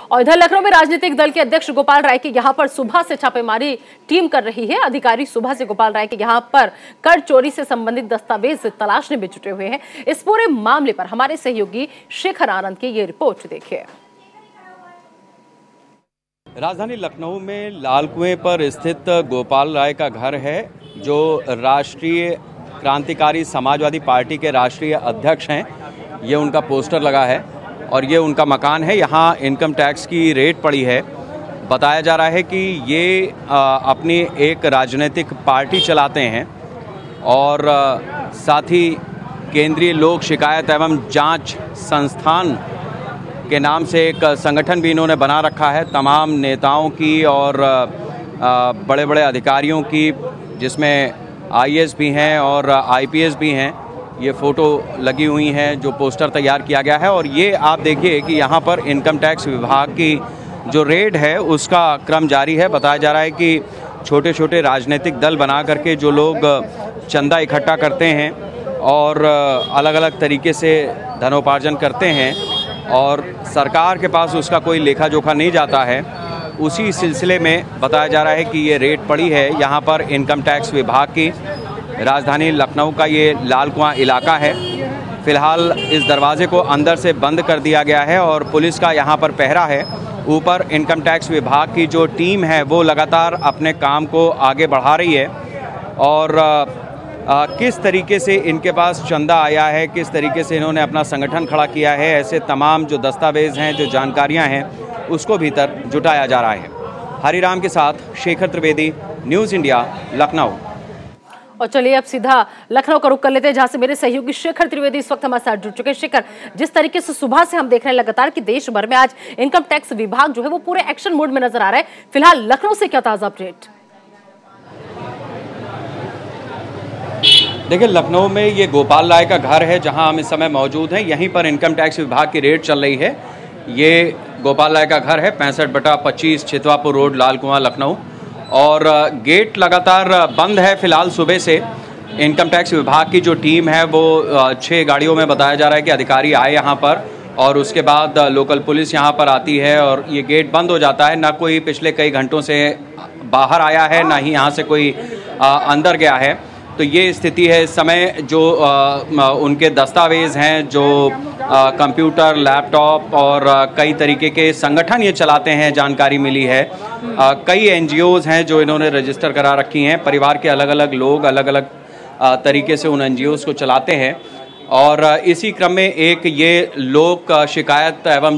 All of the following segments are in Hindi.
और इधर लखनऊ में राजनीतिक दल के अध्यक्ष गोपाल राय के यहां पर सुबह से छापेमारी टीम कर रही है। अधिकारी सुबह से गोपाल राय के यहां पर कर चोरी से संबंधित दस्तावेज तलाशने में जुटे हुए हैं। इस पूरे मामले पर हमारे सहयोगी शेखर आनंद की ये रिपोर्ट देखिए। राजधानी लखनऊ में लाल कुएं पर स्थित गोपाल राय का घर है, जो राष्ट्रीय क्रांतिकारी समाजवादी पार्टी के राष्ट्रीय अध्यक्ष हैं। ये उनका पोस्टर लगा है और ये उनका मकान है। यहाँ इनकम टैक्स की रेड पड़ी है। बताया जा रहा है कि ये अपनी एक राजनीतिक पार्टी चलाते हैं और साथ ही केंद्रीय लोक शिकायत एवं जांच संस्थान के नाम से एक संगठन भी इन्होंने बना रखा है, तमाम नेताओं की और बड़े बड़े अधिकारियों की, जिसमें आईएएस भी हैं और आईपीएस भी हैं। ये फ़ोटो लगी हुई हैं, जो पोस्टर तैयार किया गया है। और ये आप देखिए कि यहाँ पर इनकम टैक्स विभाग की जो रेड है उसका क्रम जारी है। बताया जा रहा है कि छोटे छोटे राजनीतिक दल बना करके जो लोग चंदा इकट्ठा करते हैं और अलग अलग तरीके से धनोपार्जन करते हैं और सरकार के पास उसका कोई लेखा जोखा नहीं जाता है, उसी सिलसिले में बताया जा रहा है कि ये रेड पड़ी है। यहाँ पर इनकम टैक्स विभाग की राजधानी लखनऊ का ये लाल कुआं इलाका है। फिलहाल इस दरवाजे को अंदर से बंद कर दिया गया है और पुलिस का यहाँ पर पहरा है। ऊपर इनकम टैक्स विभाग की जो टीम है वो लगातार अपने काम को आगे बढ़ा रही है और किस तरीके से इनके पास चंदा आया है, किस तरीके से इन्होंने अपना संगठन खड़ा किया है, ऐसे तमाम जो दस्तावेज हैं, जो जानकारियां हैं, उसको भीतर जुटाया जा रहा है। हरिराम के साथ शेखर त्रिवेदी, न्यूज़ इंडिया, लखनऊ। और चलिए अब सीधा लखनऊ का रुख कर लेते हैं, जहां से मेरे सहयोगी शेखर त्रिवेदी इस वक्त हमारे साथ जुड़ चुके हैं। शेखर, जिस तरीके से सुबह से हम देख रहे हैं लगातार कि देश भर में आज इनकम टैक्स विभाग जो है वो पूरे एक्शन मोड में नजर आ रहा है, फिलहाल लखनऊ से क्या ताजा अपडेट? देखिए, लखनऊ में ये गोपाल राय का घर है जहां हम इस समय मौजूद हैं। यहीं पर इनकम टैक्स विभाग की रेड चल रही है। ये गोपाल राय का घर है, 65/25 छितवापुर रोड, लाल कुआं, लखनऊ। और गेट लगातार बंद है फिलहाल सुबह से। इनकम टैक्स विभाग की जो टीम है वो 6 गाड़ियों में बताया जा रहा है कि अधिकारी आए यहाँ पर और उसके बाद लोकल पुलिस यहाँ पर आती है और ये गेट बंद हो जाता है। ना कोई पिछले कई घंटों से बाहर आया है, ना ही यहाँ से कोई अंदर गया है। तो ये स्थिति है इस समय। जो उनके दस्तावेज़ हैं, जो कंप्यूटर, लैपटॉप और कई तरीके के संगठन ये चलाते हैं, जानकारी मिली है। कई एनजीओज़ हैं जो इन्होंने रजिस्टर करा रखी हैं। परिवार के अलग अलग लोग अलग अलग तरीके से उन एनजीओज़ को चलाते हैं और इसी क्रम में एक ये लोक शिकायत एवं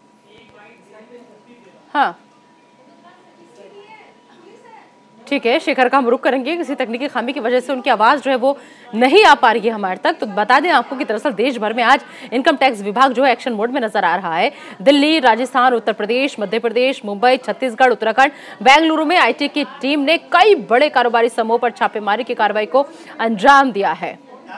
ठीक है शेखर का हम रुख करेंगे। किसी तकनीकी खामी की वजह से उनकी आवाज जो है वो नहीं आ पा रही है हमारे तक। तो बता दें आपको कि दरअसल देश भर में आज इनकम टैक्स विभाग जो है एक्शन मोड में नजर आ रहा है। दिल्ली, राजस्थान, उत्तर प्रदेश, मध्य प्रदेश, मुंबई, छत्तीसगढ़, उत्तराखंड, बेंगलुरु में आईटी की टीम ने कई बड़े कारोबारी समूह पर छापेमारी की कार्रवाई को अंजाम दिया है।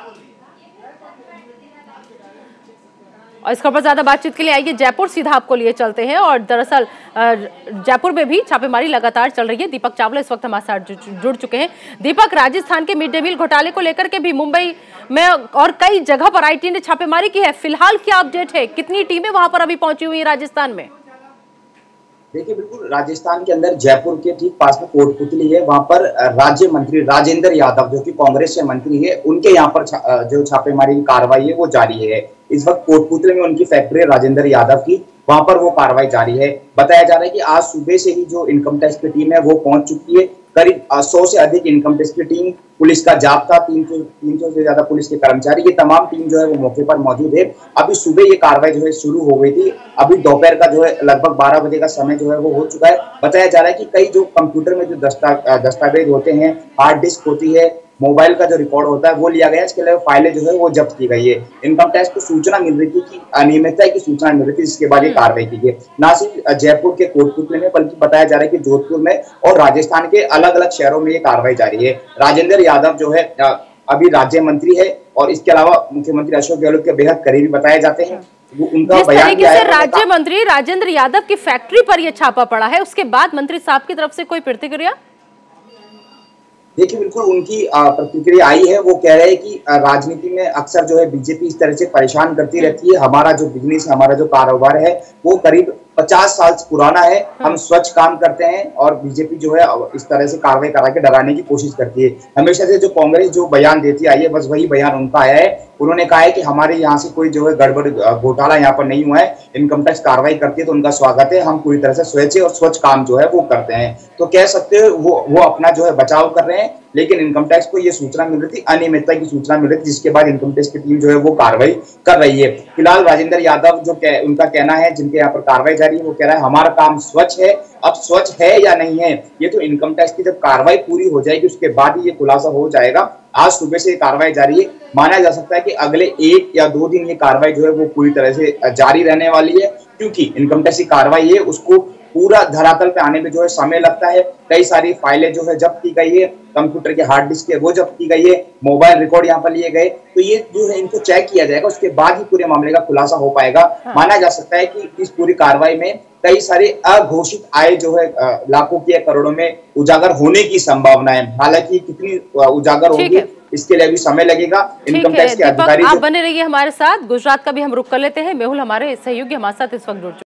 और इस खबर पर ज्यादा बातचीत के लिए आइए जयपुर सीधा आपको लिए चलते हैं। और दरअसल जयपुर में भी छापेमारी लगातार चल रही है। दीपक चावला इस वक्त हमारे साथ जुड़ चुके हैं। दीपक, राजस्थान के मिड डे मील घोटाले को लेकर के भी मुंबई में और कई जगह पर आईटी ने छापेमारी की है। फिलहाल क्या अपडेट है? कितनी टीमें वहां पर अभी पहुंची हुई है राजस्थान में? देखिए, बिल्कुल राजस्थान के अंदर जयपुर के ठीक पास में कोटपुतली है। वहां पर राज्य मंत्री राजेंद्र यादव जो कि कांग्रेस से मंत्री है, उनके यहाँ पर जो छापेमारी की कार्रवाई है वो जारी है। इस वक्त कोटपुतली में उनकी फैक्ट्री राजेंद्र यादव की, वहां पर वो कार्रवाई जारी है। बताया जा रहा है कि आज सुबह से ही जो इनकम टैक्स की टीम है वो पहुंच चुकी है। करीब 100 से अधिक इनकम टैक्स की टीम, पुलिस का जाब्ता, 300 से ज्यादा पुलिस के कर्मचारी, ये तमाम टीम जो है वो मौके पर मौजूद है। अभी सुबह ये कार्रवाई जो है शुरू हो गई थी। अभी दोपहर का जो है लगभग 12 बजे का समय जो है वो हो चुका है। बताया जा रहा है कि कई जो कंप्यूटर में जो दस्तावेज होते हैं, हार्ड डिस्क होती है, मोबाइल का जो रिकॉर्ड होता है वो लिया गया। इसके अलावा फाइलें जो है वो जब्त की गई है। इनकम टैक्स को सूचना मिल रही थी कि अनियमितता की सूचना मिल रही थी, जिसके बाद ये कार्रवाई की गई। न सिर्फ जयपुर के कोटपुतली में बल्कि बताया जा रहा है कि जोधपुर में और राजस्थान के अलग अलग शहरों में ये कार्रवाई जारी है। राजेंद्र यादव जो है अभी राज्य मंत्री है और इसके अलावा मुख्यमंत्री अशोक गहलोत के बेहद करीबी बताए जाते हैं। जिस तरीके से राज्य मंत्री राजेंद्र यादव की फैक्ट्री पर यह छापा पड़ा है, उसके बाद मंत्री साहब की तरफ से कोई प्रतिक्रिया? देखिए बिल्कुल उनकी प्रतिक्रिया आई है। वो कह रहे हैं कि राजनीति में अक्सर जो है बीजेपी इस तरह से परेशान करती रहती है। हमारा जो बिजनेस है, हमारा जो कारोबार है वो करीब 50 साल पुराना है। हम स्वच्छ काम करते हैं और बीजेपी जो है इस तरह से कार्रवाई करा के डराने की कोशिश करती है। हमेशा से जो कांग्रेस जो बयान देती आई है बस वही बयान उनका आया है। उन्होंने कहा है कि हमारे यहाँ से कोई जो है गड़बड़ घोटाला यहाँ पर नहीं हुआ है। इनकम टैक्स कार्रवाई करती है तो उनका स्वागत है। हम पूरी तरह से स्वच्छ और स्वच्छ काम जो है वो करते हैं। तो कह सकते हो वो अपना जो है बचाव कर रहे हैं। लेकिन इनकम टैक्स को ये सूचना मिल रही थी, अनियमितता की सूचना मिल रही थी, जिसके बाद इनकम टैक्स की टीम जो है वो कार्रवाई कर रही है। फिलहाल राजेंद्र यादव जो उनका कहना है, जिनके यहाँ पर कार्रवाई जारी है, वो कह रहा है हमारा काम स्वच्छ है। अब स्वच्छ है या नहीं है ये तो इनकम टैक्स की जब कार्रवाई पूरी हो जाएगी उसके बाद ही ये खुलासा हो जाएगा। आज सुबह से ये कार्रवाई जारी है। माना जा सकता है कि अगले 1 या 2 दिन ये कार्रवाई जो है वो पूरी तरह से जारी रहने वाली है, क्योंकि इनकम टैक्स की कार्रवाई है उसको पूरा धरातल पे आने में जो है समय लगता है। कई सारी फाइलें जो है जब्त की गई है, कंप्यूटर के हार्ड डिस्क है वो जब्त की गई है, मोबाइल रिकॉर्ड यहाँ पर लिए गए, तो ये जो है इनको चेक किया जाएगा, उसके बाद ही पूरे मामले का खुलासा हो पाएगा। माना जा सकता है कि इस पूरी कार्रवाई में कई सारे अघोषित आय जो है लाखों की या करोड़ों में उजागर होने की संभावना है। हालांकि कितनी उजागर होगी इसके लिए अभी समय लगेगा। इनकम टैक्स के अधिकारी आप बने रहिए हमारे साथ। गुजरात का भी हम रुख कर लेते हैं। मेहुल हमारे सहयोगी हमारे साथ इस वक्त जुड़